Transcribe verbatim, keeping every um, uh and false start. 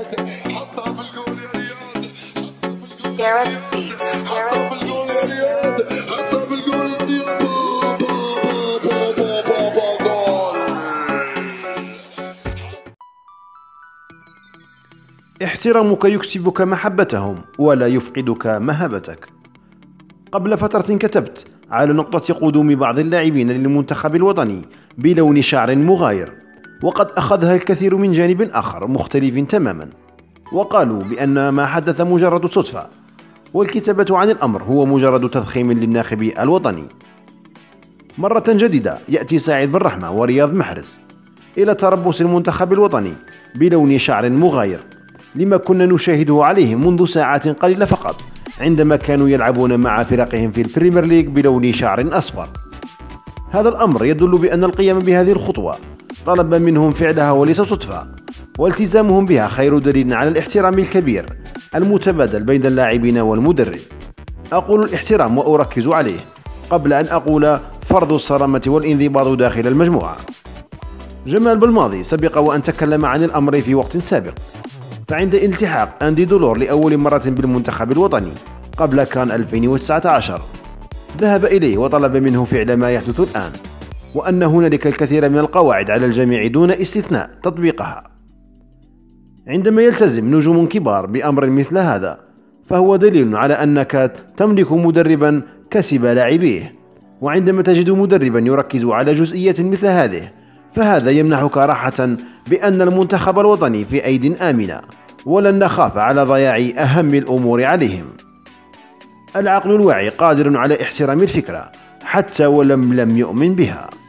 Garrett Beats. Garrett احترامك يكسبك محبتهم ولا يفقدك مهابتك. قبل فترة كتبت على نقطة قدوم بعض اللاعبين للمنتخب الوطني بلون شعر مغاير، وقد أخذها الكثير من جانب آخر مختلف تماما، وقالوا بأن ما حدث مجرد صدفة، والكتابة عن الأمر هو مجرد تضخيم للناخب الوطني. مرة جديدة يأتي سعيد بن رحمة ورياض محرز إلى تربص المنتخب الوطني بلون شعر مغاير لما كنا نشاهده عليهم منذ ساعات قليلة فقط عندما كانوا يلعبون مع فرقهم في البريمير ليج بلون شعر أصفر. هذا الأمر يدل بأن القيام بهذه الخطوة طلب منهم فعلها وليس صدفة، والتزامهم بها خير دليل على الاحترام الكبير المتبادل بين اللاعبين والمدرب. أقول الاحترام وأركز عليه قبل أن أقول فرض الصرامة والانضباط داخل المجموعة. جمال بالماضي سبق وأن تكلم عن الأمر في وقت سابق، فعند التحاق أندي دولور لأول مرة بالمنتخب الوطني قبل كان ألفين وتسعة عشر ذهب إليه وطلب منه فعل ما يحدث الآن، وأن هنالك الكثير من القواعد على الجميع دون استثناء تطبيقها. عندما يلتزم نجوم كبار بأمر مثل هذا فهو دليل على أنك تملك مدربا كسب لاعبيه، وعندما تجد مدربا يركز على جزئية مثل هذه فهذا يمنحك راحة بأن المنتخب الوطني في أيد آمنة، ولن نخاف على ضياع أهم الأمور عليهم. العقل الواعي قادر على احترام الفكرة حتى ولم لم يؤمن بها.